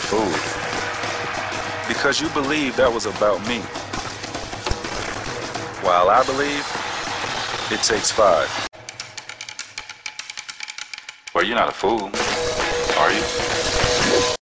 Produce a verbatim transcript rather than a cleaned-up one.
fooled. Because you believe that was about me. While I believe it takes five. Well, you're not a fool, are you?